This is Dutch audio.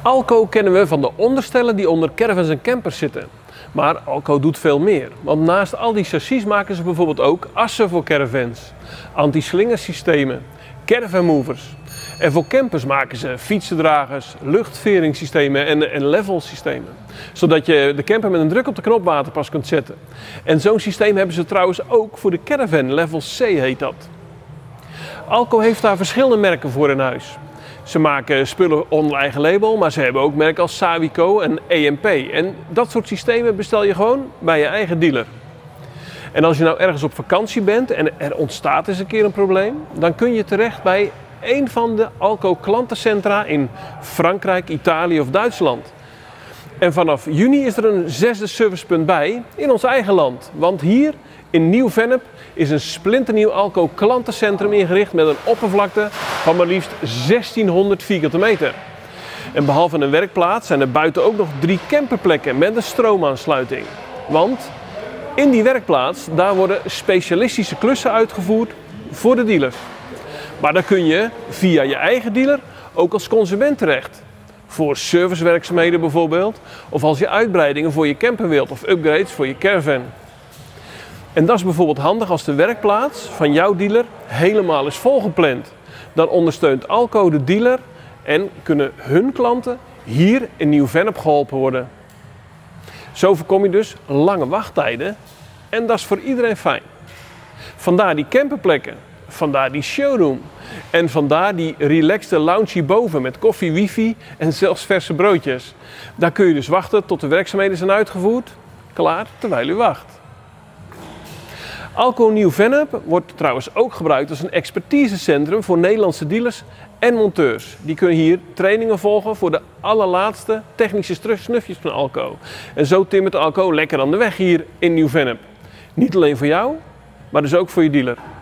Alco kennen we van de onderstellen die onder caravans en campers zitten. Maar Alco doet veel meer. Want naast al die chassis maken ze bijvoorbeeld ook assen voor caravans, anti-slingersystemen, caravan movers. En voor campers maken ze fietsendragers, luchtveringssystemen en levelsystemen. Zodat je de camper met een druk op de knop waterpas kunt zetten. En zo'n systeem hebben ze trouwens ook voor de caravan, level C heet dat. Alco heeft daar verschillende merken voor in huis. Ze maken spullen onder eigen label, maar ze hebben ook merken als Sawico en EMP. En dat soort systemen bestel je gewoon bij je eigen dealer. En als je nou ergens op vakantie bent en er ontstaat eens een keer een probleem, dan kun je terecht bij een van de Alco klantencentra in Frankrijk, Italië of Duitsland. En vanaf juni is er een 6e servicepunt bij in ons eigen land. Want hier in Nieuw-Vennep is een splinternieuw Alco klantencentrum ingericht met een oppervlakte van maar liefst 1600 vierkante meter. En behalve een werkplaats zijn er buiten ook nog 3 camperplekken met een stroomaansluiting. Want in die werkplaats, daar worden specialistische klussen uitgevoerd voor de dealers. Maar daar kun je via je eigen dealer ook als consument terecht. Voor servicewerkzaamheden bijvoorbeeld, of als je uitbreidingen voor je camper wilt of upgrades voor je caravan. En dat is bijvoorbeeld handig als de werkplaats van jouw dealer helemaal is volgepland. Dan ondersteunt Alco de dealer en kunnen hun klanten hier in Nieuw-Vennep geholpen worden. Zo voorkom je dus lange wachttijden en dat is voor iedereen fijn. Vandaar die camperplekken, vandaar die showroom en vandaar die relaxte lounge hierboven met koffie, wifi en zelfs verse broodjes. Daar kun je dus wachten tot de werkzaamheden zijn uitgevoerd, klaar terwijl u wacht. Alco Nieuw-Vennep wordt trouwens ook gebruikt als een expertisecentrum voor Nederlandse dealers en monteurs. Die kunnen hier trainingen volgen voor de allerlaatste technische snufjes van Alco. En zo timmert Alco lekker aan de weg hier in Nieuw-Vennep. Niet alleen voor jou, maar dus ook voor je dealer.